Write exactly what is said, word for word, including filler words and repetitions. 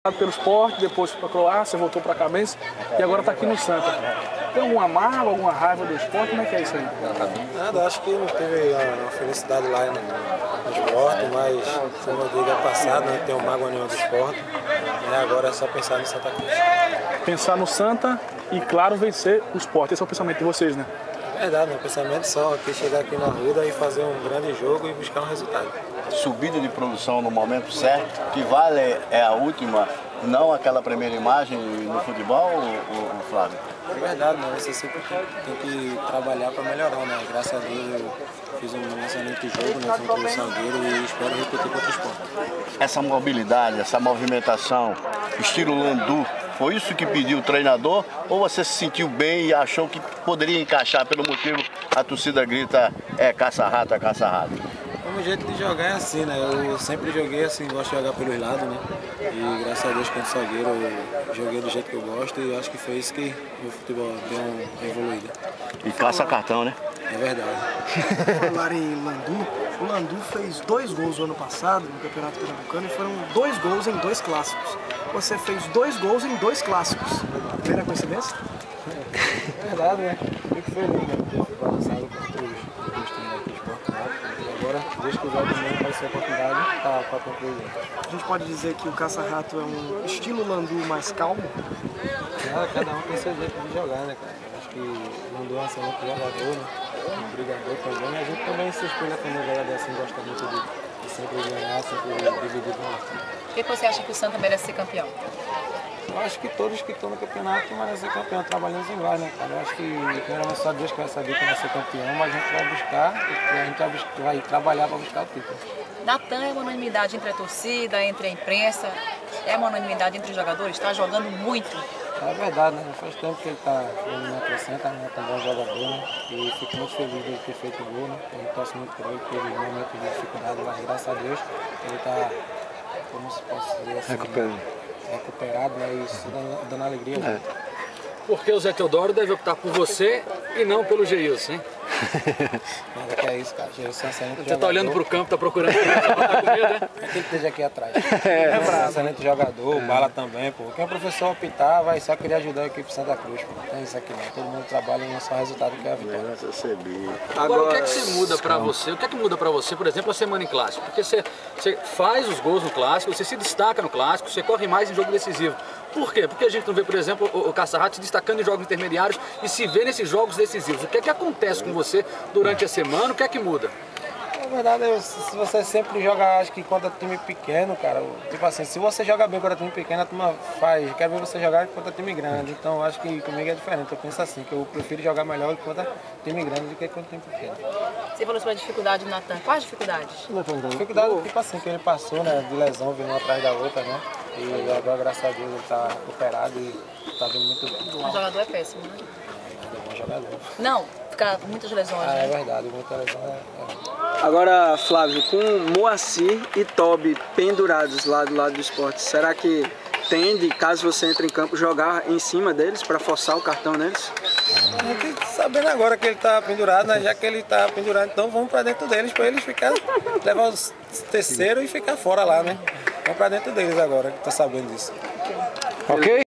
Pelo Sport, depois foi para a Croácia, voltou para a Cabense e agora está aqui no Santa. Tem alguma mágoa, alguma raiva do Sport? Como é que é isso aí? Nada, acho que não teve uma felicidade lá no, no Sport, mas como eu digo, é passado, não tenho mágoa nenhuma do Sport. E agora é só pensar no Santa Cruz. Pensar no Santa e, claro, vencer o Sport. Esse é o pensamento de vocês, né? É verdade, meu pensamento só é chegar aqui na Ruda e fazer um grande jogo e buscar um resultado. Subida de produção no momento certo, que vale é a última, não aquela primeira imagem no futebol, o, o Flávio? É verdade, né? Você sempre tem que trabalhar para melhorar, né? Graças a Deus eu fiz um excelente jogo, né, contra o Salgueiro e espero repetir contra o Sport. Essa mobilidade, essa movimentação, estilo Landu, foi isso que pediu o treinador ou você se sentiu bem e achou que poderia encaixar pelo motivo a torcida grita é caça-rato, é caça-rato? O jeito de jogar é assim, né? Eu sempre joguei assim, gosto de jogar pelos lados, né? E graças a Deus contra o Salgueiro eu joguei do jeito que eu gosto e acho que foi isso que o futebol deu uma evoluída. E caça cartão, né? É verdade. Falar em Landu, o Landu fez dois gols no ano passado no Campeonato Pernambucano e foram dois gols em dois clássicos. Você fez dois gols em dois clássicos. Primeira coincidência? É verdade, né? Fico feliz, né? Porque foi passado contra os dois times aqui de Porto e agora, desde que o jogo também vai ser a oportunidade para concluir. A gente pode dizer que o caça-rato é um estilo Landu mais calmo? Cada, cada um tem seu jeito de jogar, né, cara? Acho que o Landu é um excelente jogador, né? Um brigador também. A gente também se espelha como um jogador assim, gosta muito de, de sempre ganhar, sempre dividir com o Por que você acha que o Santa merece ser campeão? Eu acho que todos que estão no campeonato merecem ser campeão, trabalhando em vai, né, cara? Eu acho que primeiramente só Deus que vai saber quem vai ser campeão, mas a gente vai buscar, a gente vai, buscar, vai trabalhar para buscar o título. Natan é uma unanimidade entre a torcida, entre a imprensa, é uma unanimidade entre os jogadores, está jogando muito. É verdade, né? Faz tempo que ele está no acrescenta, né? Tá um bom jogador, né? E fico muito feliz de ter feito o gol, né? A gente torce muito por ele, teve um momento de dificuldade, mas graças a Deus ele está, como se possa dizer assim, recuperado, recuperado, né? E isso dando, dando alegria. É. Porque o Zé Teodoro deve optar por você e não pelo Geilson, hein? Nada que é isso, cara. Geilson é excelente Você está olhando para o campo, está procurando tá com medo, né? É quem esteja aqui atrás. É, é excelente jogador, é. Bala também, pô. Quem o professor optar vai só querer ajudar a equipe Santa Cruz, pô. Não tem isso aqui não. Todo mundo trabalha e não só resultado que é a vitória. Agora, Agora, o que é que você muda para você? O que é que muda para você, por exemplo, a semana em clássico? Porque você, você faz os gols no clássico, você se destaca no clássico, você corre mais em jogo decisivo. Por quê? Porque a gente não vê, por exemplo, o, o Caça-Rato se destacando em jogos intermediários e se vê nesses jogos decisivos. O que é que acontece com você durante a semana? O que é que muda? Na verdade, se você sempre joga, acho que contra time pequeno, cara, tipo assim, se você joga bem contra time pequeno, a turma faz, quer ver você jogar contra time grande. Então, acho que comigo é diferente. Eu penso assim, que eu prefiro jogar melhor contra time grande do que contra time pequeno. Você falou sobre a dificuldade do Natan. Quais dificuldades? Dificuldade, tipo assim, que ele passou, né, de lesão, vindo uma atrás da outra, né? E agora, graças a Deus, ele está recuperado e está vindo muito bem. O jogador é péssimo, né? É bom jogador. Não, fica muitas lesões, ah, né? É verdade, muita lesão é... é... Agora, Flávio, com Moacir e Tobi pendurados lá do lado do Sport, será que tende, caso você entre em campo, jogar em cima deles para forçar o cartão neles? A gente sabendo agora que ele está pendurado, né? Já que ele está pendurado, então vamos para dentro deles para eles ficar, levar os terceiros e ficar fora lá, né? Vamos para dentro deles agora, que tá sabendo disso. Ok?